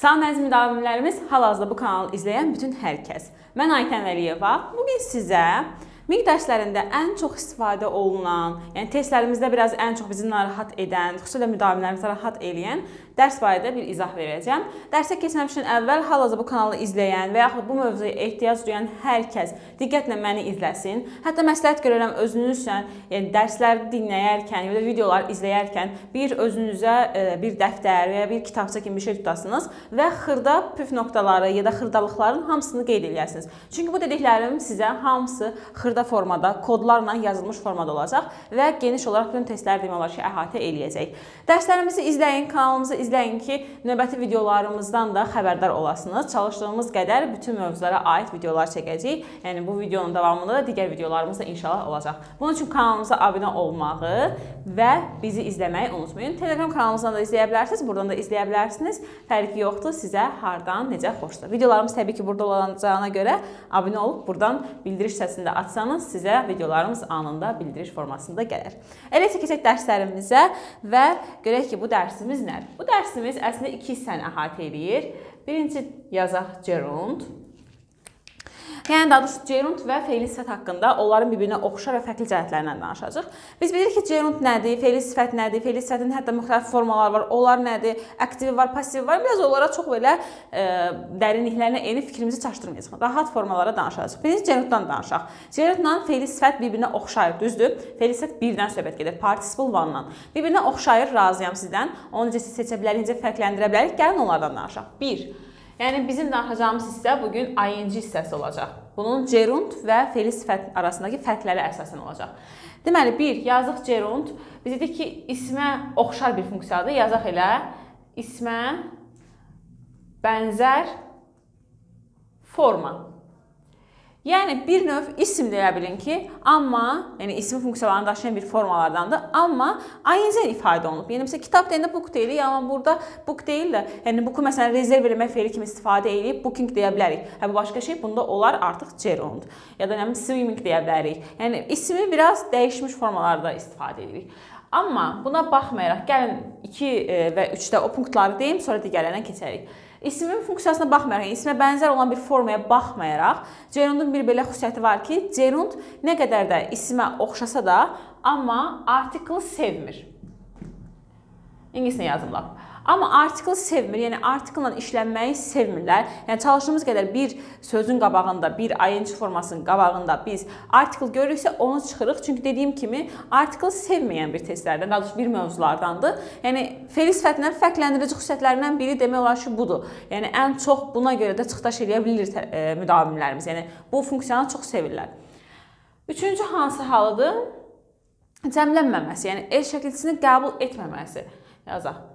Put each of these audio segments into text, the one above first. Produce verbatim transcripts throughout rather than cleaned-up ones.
Salam əziz müdavimlərimiz, hal-hazırda bu kanalı izləyən bütün hər kəs. Mən Aytən Əliyeva. Bugün sizə MİQ dərslərində ən çox istifadə olunan, yəni testlərimizdə biraz ən çox bizi narahat edən, xüsusilə müdavimlərimizi narahat edən dərs barədə bir izah verəcəm. Dərsə keçməmişdən əvvəl hal-hazırda bu kanalı izləyən və yaxud bu mövzuya ehtiyac duyan hər kəs diqqətlə məni izləsin. Hətta məsləhət görürəm özünüzlə, yəni dərsləri dinləyərkən ya da videolar izləyərkən bir özünüzə bir dəftər və ya bir kitabça kimi bir şey tutasınız və xırda püf nöqtələri ya da xırdalıqların hamısını qeyd edəsiniz. Çünki bu dediklərim sizə hamısı xırda formada, kodlarla yazılmış formada olacaq və geniş olaraq bütün testləri demək olar ki, əhatə eləyəcək. Dərslərimizi izləyin, kanalımızı izləyin ki, növbəti videolarımızdan da xəbərdar olasınız. Çalışdığımız qədər bütün mövzulara aid videolar çəkəcəyik. Yəni bu videonun davamında da digər videolarımız da inşallah olacaq. Bunun üçün kanalımıza abunə olmağı və bizi izləməyi unutmayın. Telegram kanalımızdan da izləyə bilərsiniz, buradan da izləyə bilərsiniz. Fərqi yoxdur, sizə hardan, necə xoşdur. Videolarımız təbii ki, burada olacağına görə abunə olub buradan bildiriş səsində açsanız, sizə videolarımız anında bildiriş formasında gəlir. Elə isə keçək dərslərimizə və görək ki, bu dərsimiz nədir? Bu dərsimiz əslində iki hissəni əhatə edir. Birinci yazaq gerund. Yəni, daha doğrusu gerund və fe'li sifət haqqında onların bir-birinə oxşar və fərqli cəhətlərindən danışacaq. Biz bilirik ki, gerund nədir, fe'li sifət nədir, fe'li sifətin hətta müxtəlif formaları var, onlar nədir, aktivi var, pasivi var. Biraz onlara çox belə e, dərinliklərinə eni fikrimizi çaşdırmayacaq. Rahat formalara danışacaq. Birinci gerunddan danışaq. Gerundla fe'li sifət bir-birinə oxşayır, düzdür? Fe'li sifət birdən söhbət gedir, participle one-dan. Bir-birinə oxşayır, razıyam sizdən. Onu necə seçə bilərik, necə fərqləndirə bilərik? Gəlin onlardan danışaq. Bir. Yəni, bizim danışacağımız hissə bugün ing hissəsi olacaq. Bunun gerund və fe'li sifət arasındakı fərqləri əsasən olacaq. Deməli, bir, yazıq gerund. Biz dedik ki, ismə oxşar bir funksiyadır. Yazaq elə, ismə bənzər forma. Yəni, bir növ isim deyə bilin ki, amma, yəni ismi funksiyalarını daşıyan bir formalardandır, amma ing ifadə olunub. Yəni, məsələn, kitab deyəndə book deyirik, amma burada book deyil də, yəni booku məsələn rezerv eləmək fe'li kimi istifadə edib booking deyə bilərik. Hə, bu başqa şey, bunda olar artıq gerund. Ya da nəmin swimming deyə bilərik. Yəni, ismi biraz dəyişmiş formalarda istifadə edirik. Amma buna baxmayaraq, gəlin iki və üçdə o punktları deyim, sonra digərlərinə keçərik. İsmin funksiyasına baxmayaraq, yəni ismə bənzər olan bir formaya baxmayaraq, gerundun bir belə xüsusiyyəti var ki, gerund nə qədər də ismə oxşasa da, amma artiklı sevmir. İngiliscə yazım lap. Amma artiklı sevmir, yəni artiklla işlənməyi sevmirlər. Yəni çalışdığımız qədər bir sözün qabağında, bir ing formasının qabağında biz artikl görürüksə onu çıxırıq. Çünki dediyim kimi artikl sevməyən bir testlərdən, daha doğrusu bir mövzulardandır. Yəni fe'li sifətindən fərqləndirici xüsusiyyətlərindən biri demək olar ki, budur. Yəni ən çox buna görə də çıxdaş eləyə bilir e, müdavimlərimiz. Yəni bu funksiyanı çox sevirlər. Üçüncü hansı halıdır? Cəmlənməməsi, yəni el şəkilçisini qəbul etməməsi. Yazaq.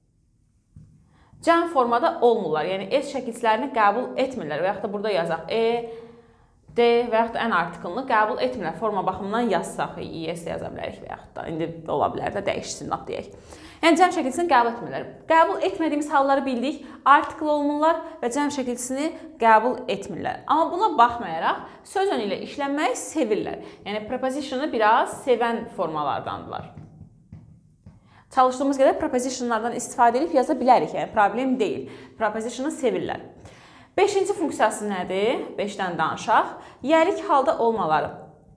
Cəm formada olmurlar, yəni el şəkilçilərini qəbul etmirlər və yaxud da burada yazaq E, D və yaxud da ən artiklını qəbul etmirlər. Forma baxımından yazsaq, es yaza bilərik və yaxud da indi ola bilər də dəyişsin, lap deyək. Yəni cəm şəkilçisini qəbul etmirlər. Qəbul etmədiyimiz halları bildik, artikl olmurlar və cəm şəkilçisini qəbul etmirlər. Amma buna baxmayaraq söz önü ilə işlənməyi sevirlər. Yəni prepositionu biraz sevən formalardandırlar. Çalışdığımız qədər prepositionlardan istifadə edib yaza bilərik, yəni problem deyil. Prepositionu sevirlər. Beşinci funksiyası nədir? Beşdən danışaq. Yəlik halda olmaları.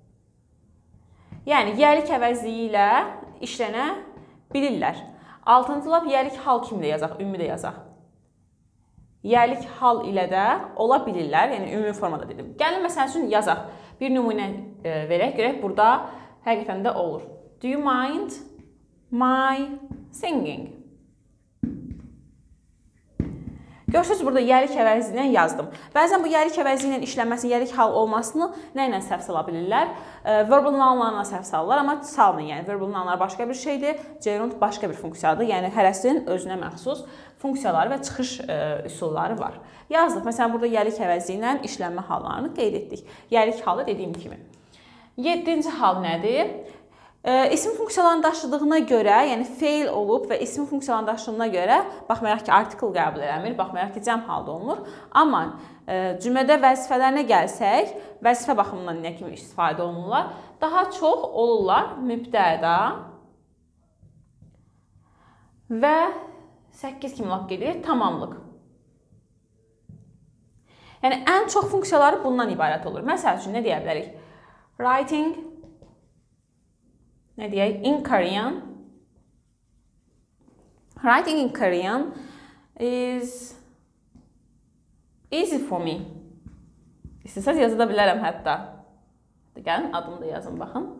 Yəni, yəlik əvəzliyi ilə işlənə bilirlər. Altıncı lap yəlik hal kimi də yazaq, ümumi də yazaq. Yəlik hal ilə də ola bilirlər, yəni ümumi formada dedim. Gəlin, məsəl üçün yazaq. Bir nümunə verək, görək, burada həqiqətən də olur. Do you mind my singing? Görürsünüz, burada yəlik əvəzi ilə yazdım. Bəzən bu yəlik əvəzi ilə işlənməsini, yəlik hal olmasını nə ilə səhv sala bilirlər? Verbal nounlarla səhv salırlar, amma salmayın. Yəni, verbal nounlar başqa bir şeydir, gerund başqa bir funksiyadır. Yəni, hərəsinin özünə məxsus funksiyaları və çıxış ə, üsulları var. Yazdıq. Məsələn, burada yəlik əvəzi ilə işlənmə hallarını qeyd etdik. Yəlik halı dediyim kimi. Yeddinci hal nədir? İsmi funksiyalarını daşıdığına görə, yəni fe'l olub və ismi funksiyalarını daşıdığına görə, baxmayaraq ki, artikl qəbul eləmir, baxmayaraq ki, cəm halda olunur. Amma cümlədə vəzifələrinə gəlsək, vəzifə baxımından nə kimi istifadə olunurlar? Daha çox olurlar mübtəda və səkkiz kimi lap gedir, tamamlıq. Yəni, ən çox funksiyaları bundan ibarət olur. Məsəl üçün, nə deyə bilərik? Writing, nə deyək? In Korean. Writing in Korean is easy for me. İstəsəz yazı da bilərəm hətta. Gəlin, adımı da yazın, baxın.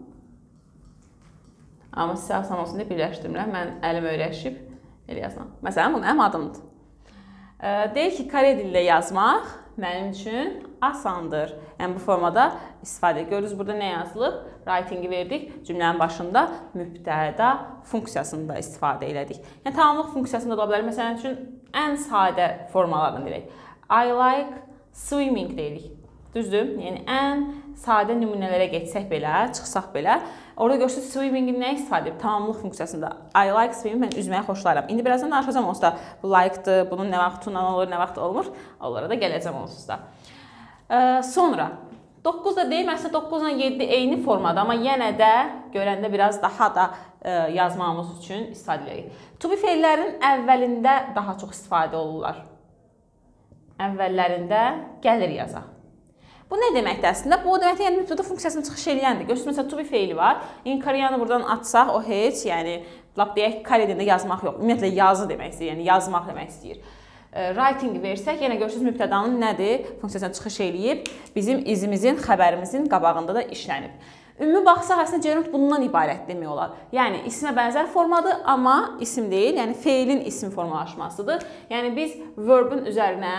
Amma sizə asan olsun deyə birləşdirmirəm. Mən əlim öyrəşib, elə yazmam. Məsələn, bu mənim adımdır. Deyir ki, Kore dilində yazmaq mənim üçün asandır. Yəni, bu formada istifadə edir. Görürüz, burada nə yazılıb? Writing-i verdik. Cümlənin başında mübtəda funksiyasında istifadə elədik. Yəni, tamamlıq funksiyasında da ola bilər. Məsələn üçün, ən sadə formalardan deyək. I like swimming deyirik. Düzdür? Yəni, ən sadə nümunələrə geçsək belə, çıxsaq belə, orada görürsünüz, swimming-in nə istifadə edir? Tamamlıq funksiyasında. I like swimming, mən üzməyə xoşlayıram. İndi birazdan danışacağım onsuz da. Bu like-dır, bunun nə vaxt tunan olur, nə vaxt olmur. Onlara da gələcəm onsuz da. Ee, sonra, doqquz da deyil, məsələn, doqquzla yeddi eyni formada, amma yenə də görəndə biraz daha da e, yazmamız üçün istifadə edirik. To be feillərin əvvəlində daha çox istifadə olurlar. Əvvəllərində gəlir yazaq. Bu nə deməkdir əslində? Bu deməkdir, yəni mübtəda funksiyasını çıxış eləyəndir. Görürsünüz, məsələn, to be feili var. In Koreanı buradan açsaq, o heç, yəni, lap deyək, Kore dilində yazmaq yox. Ümumiyyətlə, yazı demək istəyir, yəni yazmaq demək istəyir. Writing versək, yenə görürsünüz, mübtədanın nədir? Funksiyasını çıxış eləyib, bizim izimizin, xəbərimizin qabağında da işlənib. Ümumi baxsaq, əslində, gerund bundan ibarət demək olar. Yəni, ismə bənzər formadır, amma isim deyil, yəni feilin isim formalaşmasıdır. Yəni, biz verbin üzərinə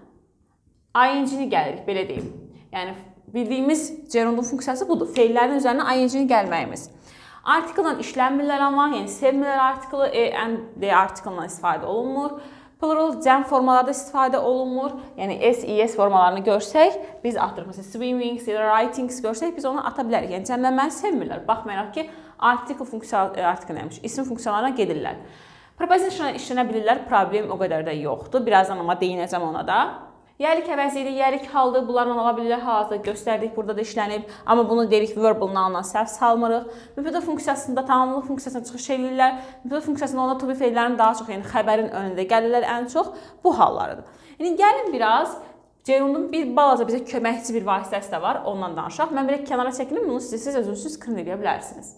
ing-ni gəlirik, belə deyim. Yəni, bildiyimiz gerundun funksiyası budur. Feillərin üzərinə ing-ni gəlməyimiz. Artikeldan işlənmirlər amma, yəni sevmirlər artikeli, and artikeldan istifadə olunmur. Plural cəm formalarda istifadə olunmur. Yəni, s, es formalarını görsək, biz atırıq. Məsələn, swimming, writings görsək, biz onu ata bilərik. Yəni, cəmlənməni sevmirlər. Baxmayaraq ki, artikel funksiyaları, artikel nəymiş, isim funksiyalarına gedirlər. Preposition'a işlənə bilirlər, problem o qədər də yoxdur. Birazdan amma deyinəcəm ona da. Yəlik əvəzidir, yəlik haldır, bunlarla ola bilirlər, hazırda göstərdik, burada da işlənib. Amma bunu deyirik, verbal noun'dan səhv salmırıq. Mübtəda funksiyasında tamamlıq funksiyasına çıxış edirlər. Mübtəda funksiyasında ona to be feillərin daha çox, yəni xəbərin önündə gəlirlər ən çox bu hallarıdır. Yəni, gəlin biraz, gerundun bir balaca bizə köməkçi bir vasitəsi də var, ondan danışaq. Mən belə kənara çəkilim, bunu siz özünüz screen edə bilərsiniz.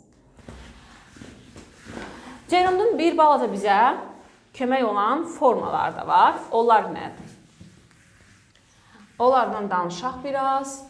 Gerundun bir balaca bizə kömək olan formalar da var. Onlar nədir? Onlardan danışaq biraz.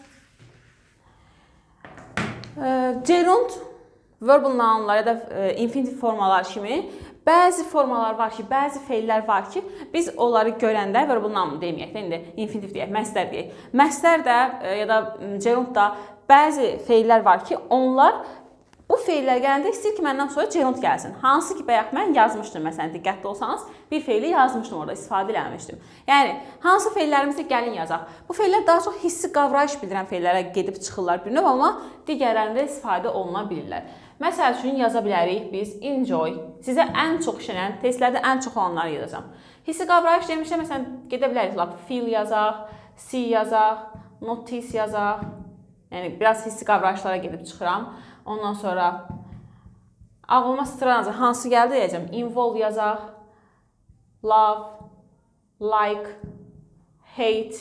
Gerund, verbal nounlar ya da infinitive formalar kimi bəzi formalar var ki, bəzi feillər var ki, biz onları görəndə verbal noun deməyək də, indi infinitive deyək, məstər deyək. Məstər də ya da gerund da bəzi feillər var ki, onlar bu feillər gələndə istəyir ki, məndən sonra gerund gəlsin. Hansı ki, bayaq mən yazmışdım, məsələn, diqqətli olsanız, bir feili yazmışdım orada, istifadə eləmişdim. Yəni, hansı feillərimizdə gəlin yazaq. Bu feillər daha çox hissi qavrayış bildirən feillərə gedib çıxırlar bir növ, amma digərlərində istifadə oluna bilirlər. Məsəl üçün, yaza bilərik biz enjoy. Sizə ən çox işlənən, testlərdə ən çox olanları yazacağım. Hissi qavrayış demişsə, məsələn, gedə bilərik, lap feel yazaq, see yazaq, notice yazaq. Yəni, biraz hissi qavrayışlara gedib çıxıram. Ondan sonra ağlıma sıralanacaq, hansı gəldi deyəcəm, involve yazaq, love, like, hate,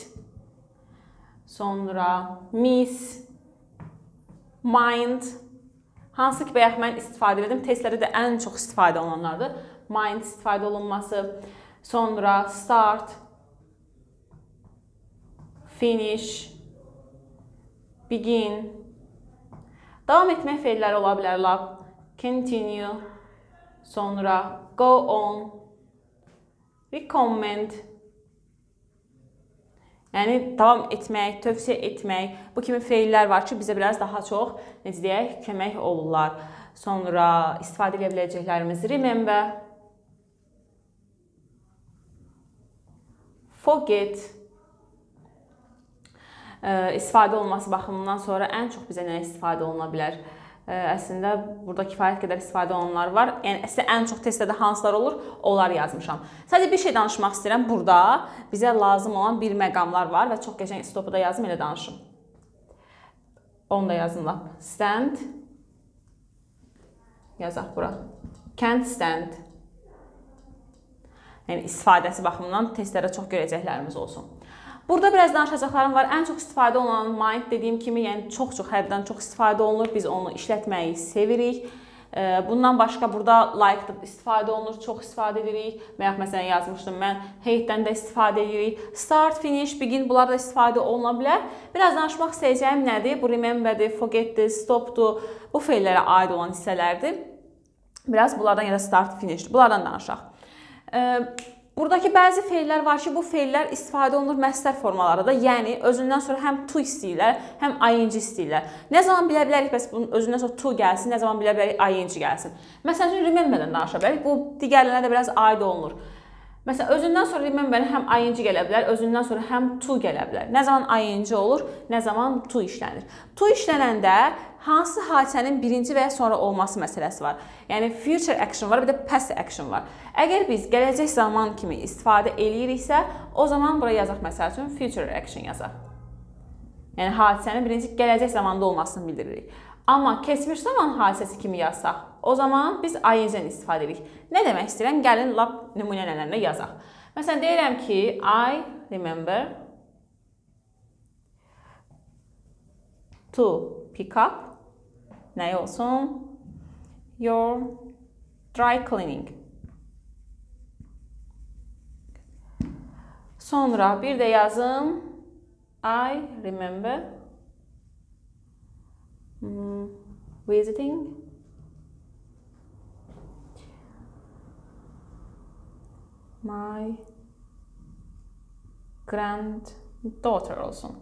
sonra miss, mind, hansı ki, bayaq mən istifadə edim, testlərdə də ən çox istifadə olunanlardır. Mind istifadə olunması, sonra start, finish, begin. Davam etmək feilləri ola bilər, lab, continue, sonra go on, recommend. Yəni, davam etmək, tövsiyə etmək, bu kimi feillər var ki, bizə biraz daha çox, necə deyək, kömək olurlar. Sonra istifadə edə biləcəklərimiz remember, forget, istifadə olması baxımından sonra ən çox bizə nə istifadə oluna bilər? Əslində, burada kifayət qədər istifadə olunanlar var. Yəni, əslində, ən çox testlərdə hansılar olur, onları yazmışam. Sadəcə bir şey danışmaq istəyirəm. Burada bizə lazım olan bir məqamlar var və çox qəşəng stopu da yazım, elə danışım. Onu da yazın lap. Stand. Yazaq bura. Can't stand. Yəni, istifadəsi baxımından testlərdə çox görəcəklərimiz olsun. Burada biraz danışacaqlarım var. Ən çox istifadə olunan mind dediyim kimi, yəni çox-çox həddən çox istifadə olunur. Biz onu işlətməyi sevirik. Bundan başqa burada like-da istifadə olunur, çox istifadə edirik. Və yaxud məsələn yazmışdım mən, hate-dən də istifadə edirik. Start, finish, begin bunlar da istifadə oluna bilər. Biraz danışmaq istəyəcəyim nədir? Bu remember-dir, forget-dir, stop-dur. Bu feillərə aid olan hissələrdir. Biraz bunlardan ya da start, finish-dir. Bunlardan danışaq. Buradakı bəzi feillər var ki, bu feillər istifadə olunur məsdər formalarında. Yəni, özündən sonra həm to istəyirlər, həm ing istəyirlər. Nə zaman bilə bilərik, bəs bunun özündən sonra to gəlsin, nə zaman bilə bilərik, ing gəlsin. Məsələn üçün, remember-dən danışa bilərik. Bu, digərlərinə də biraz aid olunur. Məsələn, özündən sonra remember-dən həm ing gələ bilər, özündən sonra həm to gələ bilər. Nə zaman ing olur, nə zaman to işlənir. To işlənəndə hansı hadisənin birinci və ya sonra olması məsələsi var. Yəni, future action var, bir də past action var. Əgər biz gələcək zaman kimi istifadə eləyiriksə, o zaman buraya yazaq, məsəl üçün, future action yazaq. Yəni, hadisənin birinci gələcək zamanda olmasını bildiririk. Amma keçmiş zaman hadisəsi kimi yazsaq, o zaman biz ing-dən istifadə edirik. Nə demək istəyirəm? Gəlin, lap nümunələrlə yazaq. Məsələn, deyirəm ki, I remember to pick up nə olsun? Your dry cleaning. Sonra bir də yazım I remember hmm, visiting my granddaughter olsun.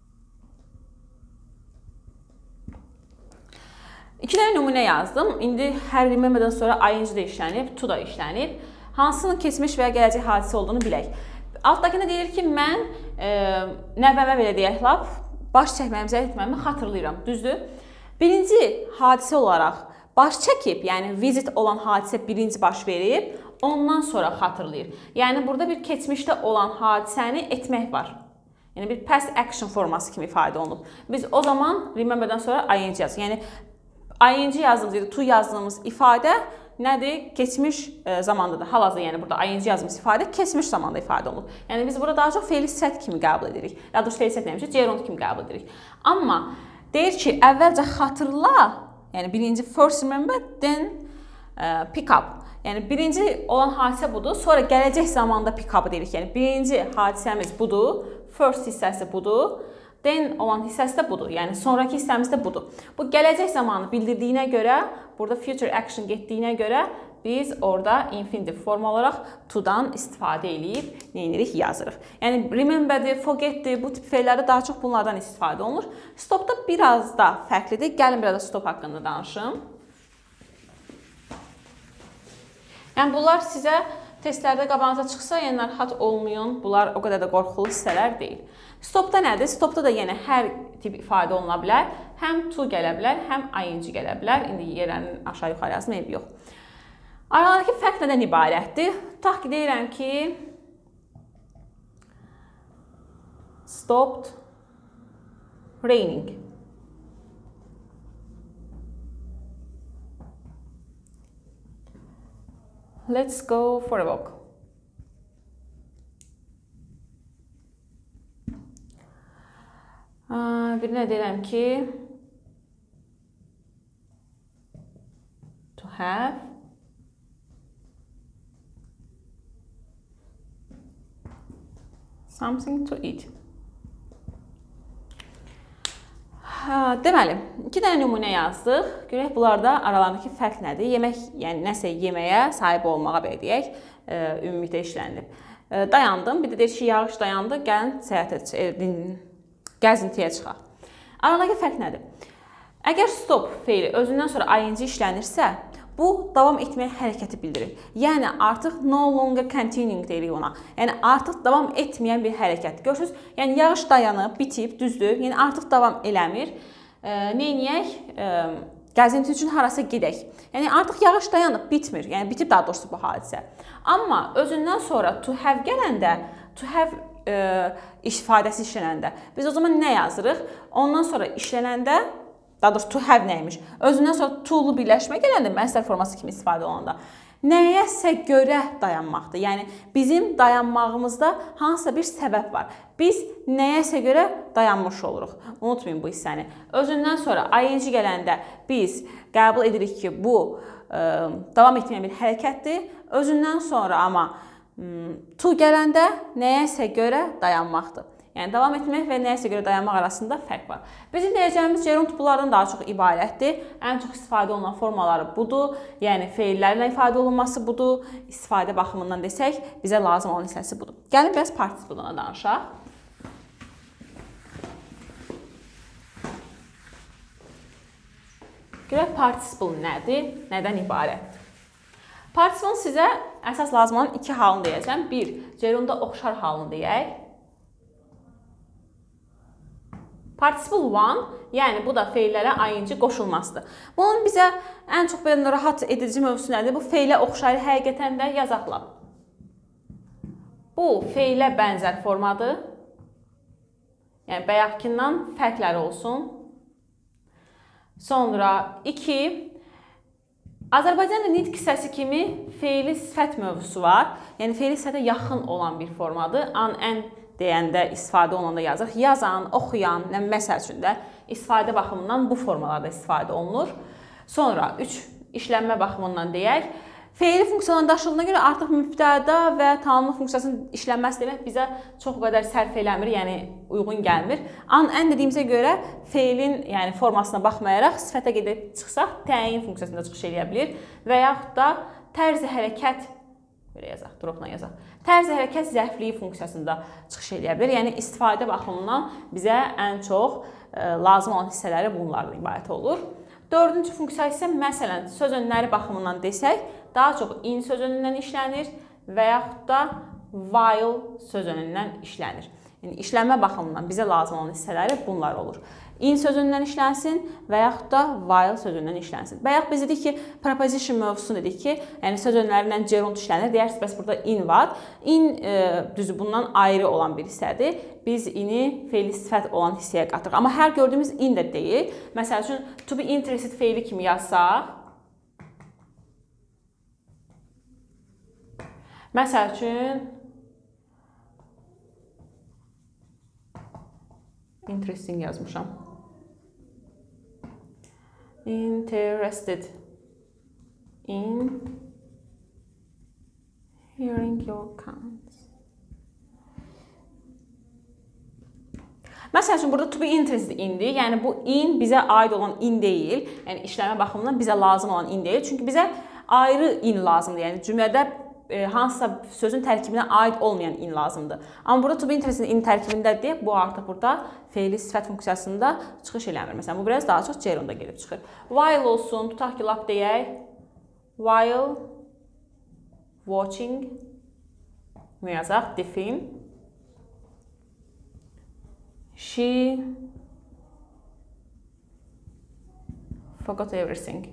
İki dənə nümunə yazdım. İndi hər rememberdən sonra ing də işlənib, to da işlənib. Hansının keçmiş və ya gələcək hadisə olduğunu bilək. Altdakında deyir ki, mən e, nəvəmə belə deyək, laf, baş çəkməyimi, zəif etməyimi xatırlayıram. Düzdür? Birinci hadisə olaraq baş çəkib, yəni visit olan hadisə birinci baş verib, ondan sonra xatırlayır. Yəni, burada bir keçmişdə olan hadisəni etmək var. Yəni, bir past action forması kimi ifadə olunub. Biz o zaman rememberdən sonra ing yazırıq. Yəni, ing yazdığımız ya da to yazdığımız ifadə nədir? Keçmiş e, zamandadır. Hal-hazırda, yəni burada ing yazdığımız ifadə keçmiş zamanda ifadə olunur. Yəni biz burada daha çox feili sət kimi qəbul edirik. Daha doğrusu feili sət nəmişik? Gerund kimi qəbul edirik. Amma deyir ki, əvvəlcə xatırla, yəni birinci first remember, then uh, pick up. Yəni birinci olan hadisə budur, sonra gələcək zamanda pick up deyirik. Yəni birinci hadisəmiz budur, first hissəsi budur. Then olan hissəsi də budur. Yəni, sonraki hissəmiz də budur. Bu, gələcək zamanı bildirdiyinə görə, burada future action getdiyinə görə biz orada infinitive forma olaraq to-dan istifadə edib, neyinirik, yazırıq. Yəni, remember-dir, forget-dir, bu tip feillərdə daha çox bunlardan istifadə olunur. Stop-da biraz da fərqlidir. Gəlin, biraz da stop haqqında danışım. Yəni, bunlar sizə testlərdə qabağınıza çıxsa, yəni narahat olmayın. Bunlar o qədər də qorxulu hissələr deyil. Stopda nədir? Stopda da yenə hər tip ifadə oluna bilər. Həm to gələ bilər, həm ing gələ bilər. İndi yerlərin aşağı-yuxarı yazım, eybi yox. Aralardakı fərq nədən ibarətdir? Tutaq ki, deyirəm ki, stopped raining. Let's go for a walk. Bir nə deyirəm ki, to have something to eat. Deməli, iki dənə nümunə yazdıq. Görək, bunlarda aralarındakı fərq nədir? Yemək, yəni nəsə yeməyə sahib olmağa belə deyək, ümumilikdə işlənilib. Dayandım, bir də deyir ki, yağış dayandı, gəlin səyahət edin. Gəzintiyə çıxaq. Aradakı fərq nədir? Əgər stop feili özündən sonra ing işlənirsə, bu davam etməyə hərəkəti bildirir. Yəni artıq no longer continuing deyirik ona. Yəni artıq davam etməyən bir hərəkət. Görürsünüz? Yəni yağış dayanıb, bitib, düzdür. Yəni artıq davam eləmir. E, Neyniyək? E, Gəzinti üçün harasa gedək. Yəni artıq yağış dayanıb, bitmir. Yəni bitib daha doğrusu bu hadisə. Amma özündən sonra to have gələndə, to have e, ifadəsi işlənəndə biz o zaman nə yazırıq? Ondan sonra işlənəndə, daha doğrusu to have nəymiş? Özündən sonra to'lu birləşmə gələndə, məsdər forması kimi istifadə olanda Nəyəsə görə dayanmaqdır. Yəni bizim dayanmağımızda hansısa bir səbəb var. Biz nəyəsə görə dayanmış oluruq. Unutmayın bu hissəni. Özündən sonra ing gələndə biz qəbul edirik ki, bu ə, davam etməyən bir hərəkətdir. Özündən sonra amma to gələndə nəyəsə görə dayanmaqdır. Yəni davam etmək və nəyəsə görə dayanmaq arasında fərq var. Bizim deyəcəyimiz gerund bunlardan daha çox ibarətdir. Ən çox istifadə olunan formaları budur. Yəni feillərlə ifadə olunması budur. İstifadə baxımından desək, bizə lazım olan hissəsi budur. Gəlin biraz participle-dan danışaq. Görək participle nədir, nədən ibarətdir? Participle sizə əsas lazım olan iki halını deyəcəm. Bir, gerunda oxşar halını deyək. Participle one, yəni bu da feillərə ing qoşulmasıdır. Bunun bizə ən çox belə narahat edici mövzusu nədir? Bu feilə oxşar həqiqətən də yazaqla. Bu feilə bənzər formadır. Yəni bayaqkindən fərqləri olsun. Sonra iki, Azərbaycanda nitq hissəsi kimi feili sifət mövzusu var. Yəni feili sifətə yaxın olan bir formadır. An, ən deyəndə istifadə olunanda yazırıq. Yazan, oxuyan, məsəl üçün də istifadə baxımından bu formalarda istifadə olunur. Sonra üç, işlənmə baxımından deyək. Feili funksiyaların daşıdığına görə artıq mübtəda və tamamlıq funksiyasının işlənməsi demək bizə çox qədər sərf eləmir, yəni uyğun gəlmir. An, ən dediyimizə görə feilin yəni formasına baxmayaraq sifətə gedib çıxsaq təyin funksiyasında çıxış eləyə bilir və yaxud da tərzi hərəkət belə yazaq, dropla yazaq. Tərzi hərəkət zərfliyi funksiyasında çıxış eləyə bilir. Yəni istifadə baxımından bizə ən çox ə, lazım olan hissələri bunlarla ibarət olur. Dördüncü funksiya isə məsələn söz önləri baxımından desək, daha çox in söz önündən işlənir və yaxud da while söz önündən işlənir. Yəni işlənmə baxımından bizə lazım olan hissələri bunlar olur. In sözündən işlənsin və yaxud da while sözündən işlənsin. Bayaq biz dedik ki, preposition mövzusunu dedik ki, yəni söz önlərindən gerund işlənir. Deyərsiniz, bəs burada in var. In e, düzü bundan ayrı olan bir hissədir. Biz ini feili sifət olan hissəyə qatırıq. Amma hər gördüyümüz in də deyil. Məsəl üçün, to be interested feili kimi yazsaq. Məsəl üçün, interesting yazmışam. Interested in hearing your comments. Məsəl üçün, burada to be interested indir. Yəni, bu in bizə aid olan in deyil. Yəni, işləmə baxımından bizə lazım olan in deyil. Çünki bizə ayrı in lazımdır. Yəni, cümlədə e, hansısa sözün tərkibinə aid olmayan in lazımdır. Amma burada to be interested in tərkibindədir. Bu artıq burada feili sifət funksiyasında çıxış eləmir. Məsələn, bu biraz daha çox gerunda gedib çıxır. While olsun, tutaq ki, lap deyək. While watching mü yazaq, the film. She forgot everything.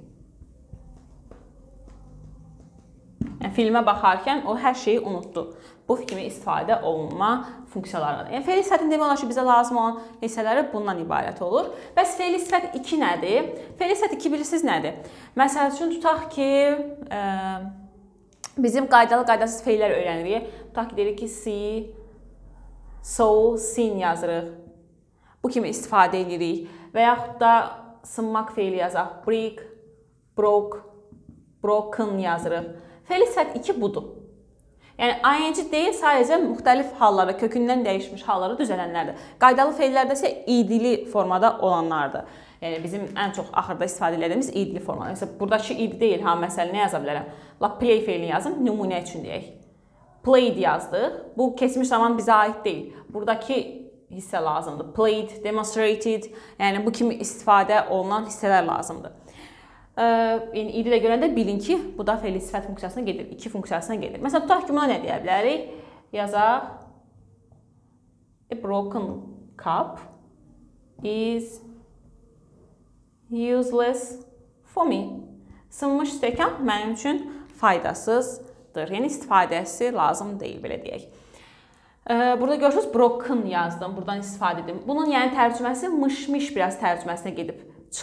Yəni, filmə baxarkən o hər şeyi unutdu. Bu kimi istifadə olunma funksiyalarıdır. Yəni, feili sifətin demək olar ki, bizə lazım olan hissələri bundan ibarət olur. Bəs feili sifət iki nədir? Feili sifət iki bilirsiniz nədir? Məsəl üçün, tutaq ki, ə, bizim qaydalı qaydasız feillər öyrənirik. Tutaq ki, deyirik ki, see, so, seen yazırıq. Bu kimi istifadə edirik. Və yaxud da sınmaq feili yazaq. Break, broke, broken yazırıq. Feili sifət iki budur. Yəni, ing deyil, sadəcə müxtəlif hallarda, kökündən dəyişmiş hallara düzələnlərdir. Qaydalı feillərdə isə idili formada olanlardır. Yəni, bizim ən çox axırda istifadə edədiyimiz idili formada. Mesela, buradakı id deyil, ha, məsələ nə yaza bilərəm? La, play feilini yazım, nümunə üçün deyək. Played yazdıq. Bu, keçmiş zaman bizə aid deyil. Buradakı hissə lazımdır. Played, demonstrated, yəni bu kimi istifadə olunan hissələr lazımdır. Yəni, idi də görəndə bilin ki, bu da feili sifət funksiyasına gedir, iki funksiyasına gedir. Məsələn, tutaq ki, buna nə deyə bilərik? Yazaq, a broken cup is useless for me. Sınmış stəkan mənim üçün faydasızdır. Yəni, istifadəsi lazım deyil, belə deyək. Burada görürsünüz, broken yazdım, buradan istifadə edim. Bunun yəni tərcüməsi mış-miş biraz tərcüməsinə gedib çıxır.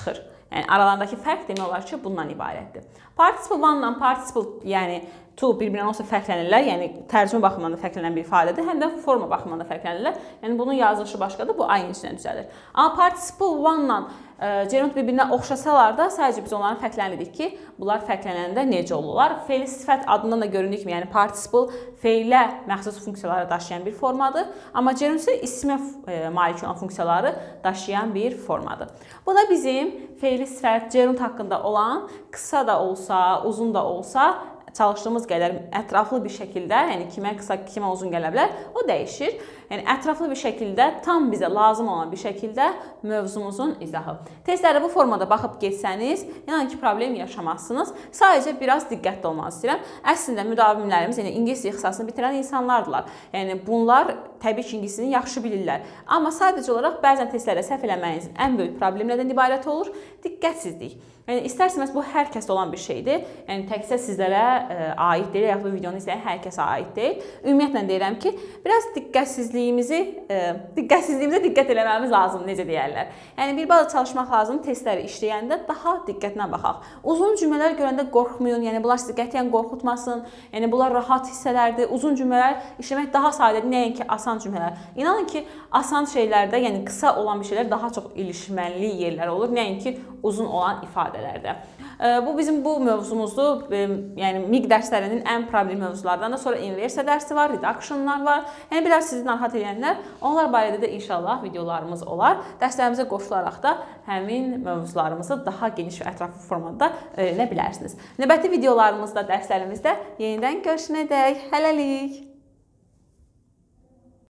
Yəni aralarındakı fərq demək olar ki, bundan ibarətdir. Participle one ilə participle, yəni two bir-birindən onsuz fərqlənirlər. Yəni tərcümə baxımından da fərqlənən bir ifadədir, həm də forma baxımından da fərqlənirlər. Yəni bunun yazılışı başqadır, bu I N G-lə düzəlir. Amma participle one ilə gerund bir-birinə oxşasalar da sadəcə biz onların fərqlənirik ki, bunlar fərqlənəndə necə olurlar? Fe'li sifət adından da göründüyü kimi, yəni participle fe'lə məxsus funksiyaları daşıyan bir formadır, amma gerund isə ismə malik olan funksiyaları daşıyan bir formadır. Bu da bizim fe'li sifət gerund haqqında olan qısa da olsa, uzun da olsa çalışdığımız qədər ətraflı bir şəkildə, yəni kimə qısa, kimə uzun gələ bilər, o dəyişir. Yəni ətraflı bir şəkildə, tam bizə lazım olan bir şəkildə mövzumuzun izahı. Testlərə bu formada baxıb getsəniz, yəni ki, problem yaşamazsınız. Sadəcə biraz diqqətli olmanızı istəyirəm. Əslində müdavimlərimiz, yəni ingilis ixtisasını bitirən insanlardılar. Yəni bunlar təbii ki, ingilisini yaxşı bilirlər. Amma sadəcə olaraq bəzən testlərdə səhv eləməyinizin ən böyük problemi nədən ibarət olur? Diqqətsizlik. Yəni istərsəniz bu hər kəsdə olan bir şeydir. Yəni təkcə sizlərə ə, aid deyil, yaxud bu videonu izləyən hər kəsə aid deyil. Ümumiyyətlə deyirəm ki, biraz diqqətsizliyimizi, ə, diqqətsizliyimizə diqqət eləmemiz lazım, necə deyərlər. Yəni bir bazda çalışmaq lazım, testləri işləyəndə daha diqqətlə baxaq. Uzun cümlələr görəndə qorxmayın, yəni bunlar sizi qətiyyən qorxutmasın. Yəni bunlar rahat hissələrdir. Uzun cümlələr işləmək daha sadədir, nəinki asan cümlələr. İnanın ki, asan şeylərdə, yəni qısa olan bir şeylər daha çox ilişmənli yerlər olur, nəinki uzun olan ifadələrdə. Bu bizim bu mövzumuzdur. Yəni M I Q dərslərinin ən problem mövzulardan da sonra inversiya dərsi var, reductionlar var. Yəni biraz sizi narahat edənlər, onlar barədə də inşallah videolarımız olar. Dərslərimizə qoşularaq da həmin mövzularımızı daha geniş və ətraflı formada öyrənə bilərsiniz. Növbəti videolarımızda, dərslərimizdə yenidən görüşənədək hələlik.